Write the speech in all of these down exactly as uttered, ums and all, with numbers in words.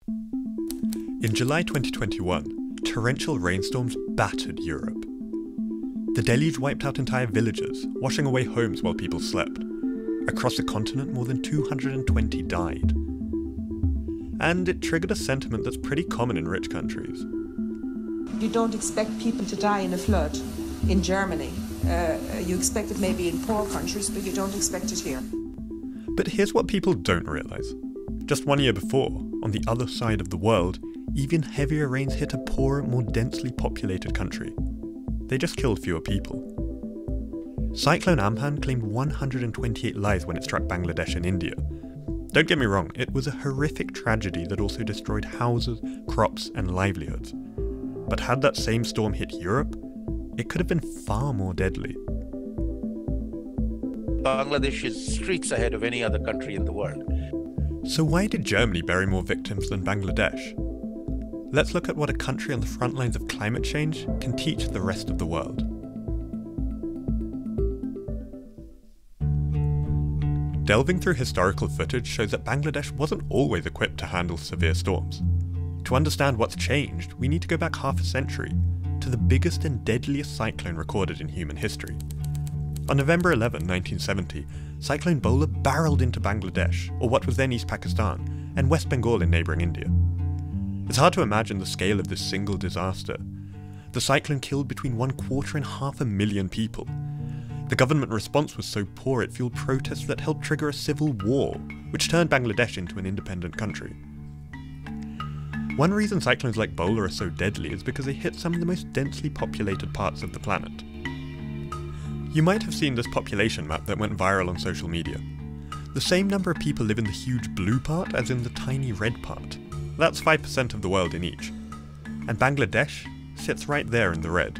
In July twenty twenty-one, torrential rainstorms battered Europe. The deluge wiped out entire villages, washing away homes while people slept. Across the continent, more than two hundred twenty died. And it triggered a sentiment that's pretty common in rich countries. You don't expect people to die in a flood in Germany. Uh, you expect it maybe in poor countries, but you don't expect it here. But here's what people don't realise. Just one year before, on the other side of the world, even heavier rains hit a poorer, more densely populated country. They just killed fewer people. Cyclone Amphan claimed one hundred twenty-eight lives when it struck Bangladesh and India. Don't get me wrong, it was a horrific tragedy that also destroyed houses, crops and livelihoods. But had that same storm hit Europe, it could have been far more deadly. Bangladesh is streets ahead of any other country in the world. So why did Germany bury more victims than Bangladesh? Let's look at what a country on the front lines of climate change can teach the rest of the world. Delving through historical footage shows that Bangladesh wasn't always equipped to handle severe storms. To understand what's changed, we need to go back half a century, to the biggest and deadliest cyclone recorded in human history. On November eleventh, nineteen seventy, Cyclone Bhola barreled into Bangladesh, or what was then East Pakistan, and West Bengal in neighbouring India. It's hard to imagine the scale of this single disaster. The cyclone killed between one quarter and half a million people. The government response was so poor it fueled protests that helped trigger a civil war, which turned Bangladesh into an independent country. One reason cyclones like Bhola are so deadly is because they hit some of the most densely populated parts of the planet. You might have seen this population map that went viral on social media. The same number of people live in the huge blue part as in the tiny red part. That's five percent of the world in each. And Bangladesh sits right there in the red.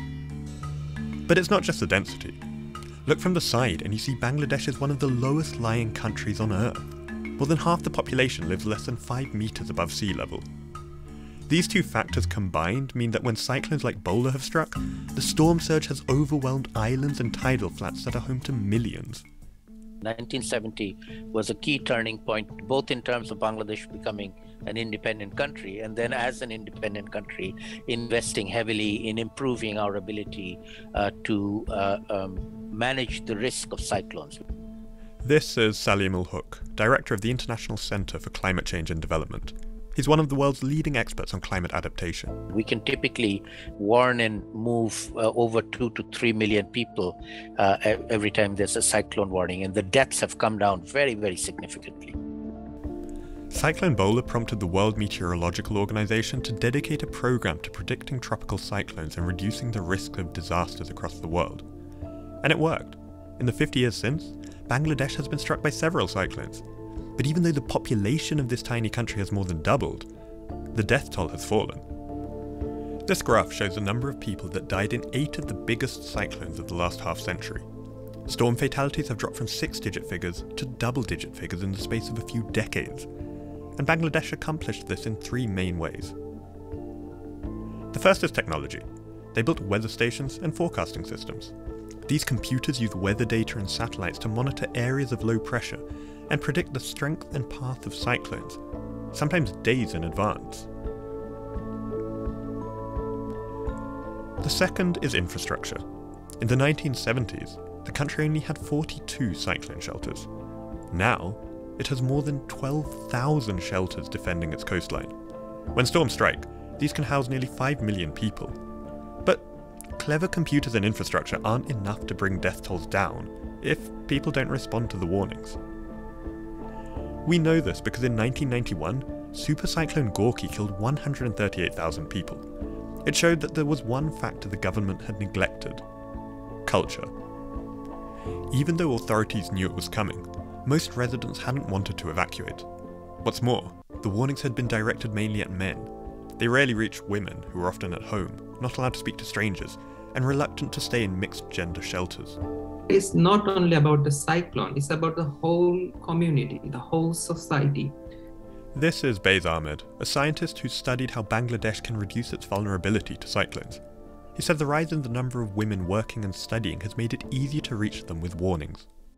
But it's not just the density. Look from the side and you see Bangladesh is one of the lowest lying countries on Earth. More than half the population lives less than five meters above sea level. These two factors combined mean that when cyclones like Bhola have struck, the storm surge has overwhelmed islands and tidal flats that are home to millions. nineteen seventy was a key turning point, both in terms of Bangladesh becoming an independent country, and then as an independent country, investing heavily in improving our ability uh, to uh, um, manage the risk of cyclones. This is Salim Al-Hook, Director of the International Centre for Climate Change and Development. He's one of the world's leading experts on climate adaptation. We can typically warn and move uh, over two to three million people uh, every time there's a cyclone warning, and the deaths have come down very, very significantly. Cyclone Bhola prompted the World Meteorological Organization to dedicate a program to predicting tropical cyclones and reducing the risk of disasters across the world. And it worked. In the fifty years since, Bangladesh has been struck by several cyclones. But even though the population of this tiny country has more than doubled, the death toll has fallen. This graph shows the number of people that died in eight of the biggest cyclones of the last half century. Storm fatalities have dropped from six-digit figures to double-digit figures in the space of a few decades. And Bangladesh accomplished this in three main ways. The first is technology. They built weather stations and forecasting systems. These computers use weather data and satellites to monitor areas of low pressure and predict the strength and path of cyclones, sometimes days in advance. The second is infrastructure. In the nineteen seventies, the country only had forty-two cyclone shelters. Now, it has more than twelve thousand shelters defending its coastline. When storms strike, these can house nearly five million people. But clever computers and infrastructure aren't enough to bring death tolls down if people don't respond to the warnings. We know this because in nineteen ninety-one, Super Cyclone Gorky killed one hundred thirty-eight thousand people. It showed that there was one factor the government had neglected: culture. Even though authorities knew it was coming, most residents hadn't wanted to evacuate. What's more, the warnings had been directed mainly at men. They rarely reached women, who were often at home, not allowed to speak to strangers, and reluctant to stay in mixed-gender shelters. It's not only about the cyclone, it's about the whole community, the whole society. This is Baiz Ahmed, a scientist who studied how Bangladesh can reduce its vulnerability to cyclones. He said the rise in the number of women working and studying has made it easier to reach them with warnings.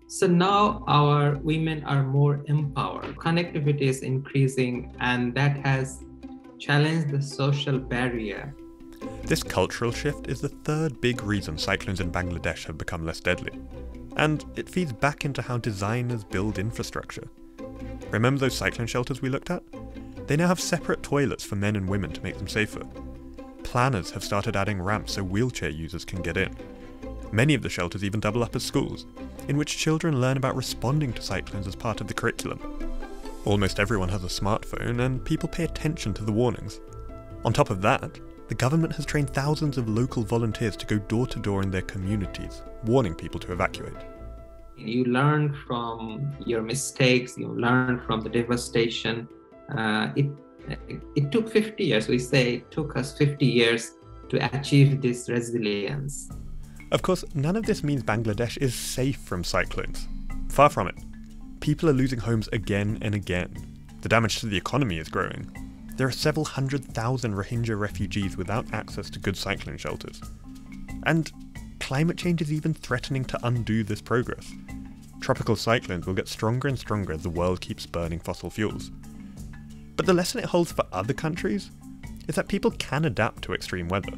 So now our women are more empowered. Connectivity is increasing, and that has challenged the social barrier. This cultural shift is the third big reason cyclones in Bangladesh have become less deadly. And it feeds back into how designers build infrastructure. Remember those cyclone shelters we looked at? They now have separate toilets for men and women to make them safer. Planners have started adding ramps so wheelchair users can get in. Many of the shelters even double up as schools, in which children learn about responding to cyclones as part of the curriculum. Almost everyone has a smartphone, and people pay attention to the warnings. On top of that, the government has trained thousands of local volunteers to go door to door in their communities, warning people to evacuate. You learn from your mistakes, you learn from the devastation. Uh, it, it took fifty years, we say it took us fifty years to achieve this resilience. Of course, none of this means Bangladesh is safe from cyclones. Far from it. People are losing homes again and again. The damage to the economy is growing. There are several hundred thousand Rohingya refugees without access to good cyclone shelters. And climate change is even threatening to undo this progress. Tropical cyclones will get stronger and stronger as the world keeps burning fossil fuels. But the lesson it holds for other countries is that people can adapt to extreme weather.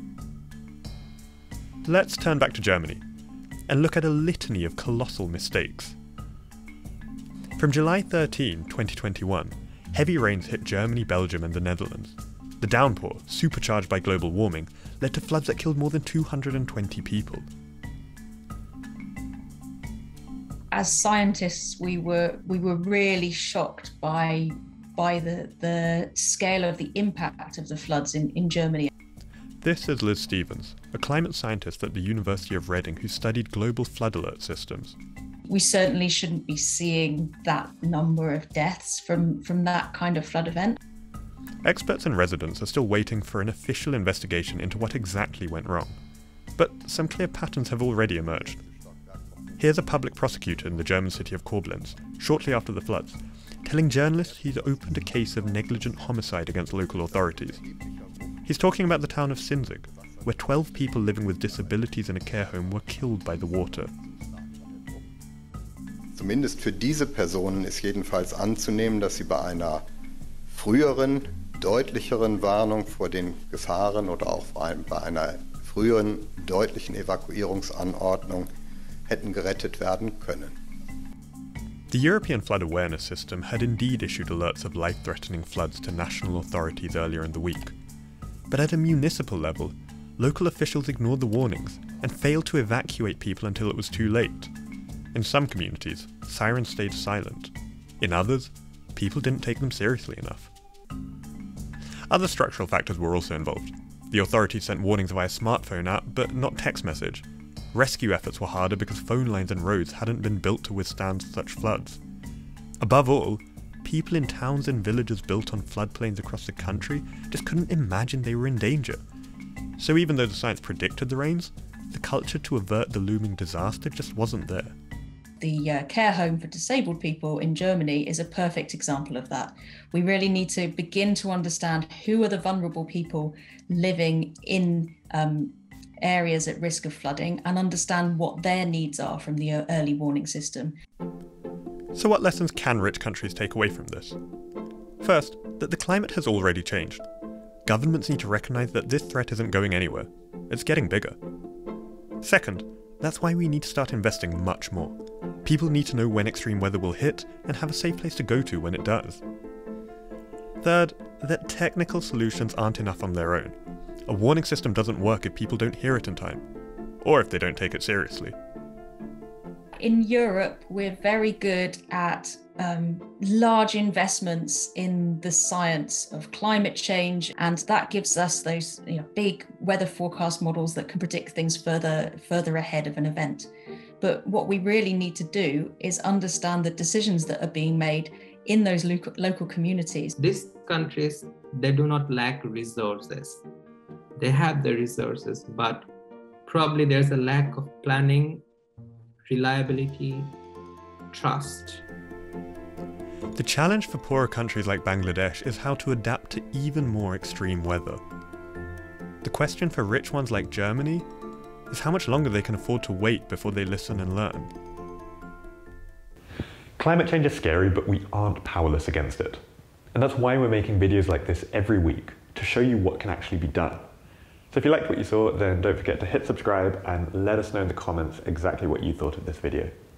Let's turn back to Germany and look at a litany of colossal mistakes. From July thirteenth, twenty twenty-one, heavy rains hit Germany, Belgium and the Netherlands. The downpour, supercharged by global warming, led to floods that killed more than two hundred twenty people. As scientists, we were we were really shocked by by the the scale of the impact of the floods in, in Germany. This is Liz Stevens, a climate scientist at the University of Reading who studied global flood alert systems. We certainly shouldn't be seeing that number of deaths from, from that kind of flood event. Experts and residents are still waiting for an official investigation into what exactly went wrong. But some clear patterns have already emerged. Here's a public prosecutor in the German city of Koblenz, shortly after the floods, telling journalists he's opened a case of negligent homicide against local authorities. He's talking about the town of Sinzig, where twelve people living with disabilities in a care home were killed by the water. Zumindest für diese Personen ist jedenfalls anzunehmen, dass sie bei einer früheren, deutlicheren Warnung vor den Gefahren oder auch vor allem bei einer früheren, deutlichen Evakuierungsanordnung hätten gerettet werden können. The European Flood Awareness System had indeed issued alerts of life-threatening floods to national authorities earlier in the week. But at a municipal level, local officials ignored the warnings and failed to evacuate people until it was too late. In some communities, sirens stayed silent. In others, people didn't take them seriously enough. Other structural factors were also involved. The authorities sent warnings via smartphone app, but not text message. Rescue efforts were harder because phone lines and roads hadn't been built to withstand such floods. Above all, people in towns and villages built on floodplains across the country just couldn't imagine they were in danger. So even though the science predicted the rains, the culture to avert the looming disaster just wasn't there. The uh, care home for disabled people in Germany is a perfect example of that. We really need to begin to understand who are the vulnerable people living in um, areas at risk of flooding and understand what their needs are from the early warning system. So what lessons can rich countries take away from this? First, that the climate has already changed. Governments need to recognise that this threat isn't going anywhere. It's getting bigger. Second, that's why we need to start investing much more. People need to know when extreme weather will hit and have a safe place to go to when it does. Third, that technical solutions aren't enough on their own. A warning system doesn't work if people don't hear it in time, or if they don't take it seriously. In Europe, we're very good at um, large investments in the science of climate change, and that gives us those you know, big weather forecast models that can predict things further, further ahead of an event. But what we really need to do is understand the decisions that are being made in those local, local communities. These countries, they do not lack resources. They have the resources, but probably there's a lack of planning, reliability, trust. The challenge for poorer countries like Bangladesh is how to adapt to even more extreme weather. The question for rich ones like Germany is how much longer they can afford to wait before they listen and learn. Climate change is scary, but we aren't powerless against it. And that's why we're making videos like this every week, to show you what can actually be done. So if you liked what you saw, then don't forget to hit subscribe and let us know in the comments exactly what you thought of this video.